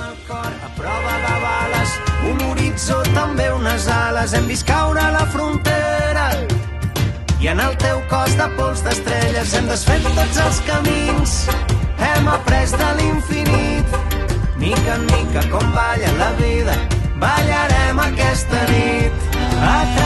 el cor a prova de bales, un horitzó, també unes ales. Hem vist caure la frontera i en el teu cos de pols d'estrelles hem desfet tots els camins. Hem après de l'infinit, mica en mica com balla la vida, ballarem aquesta nit.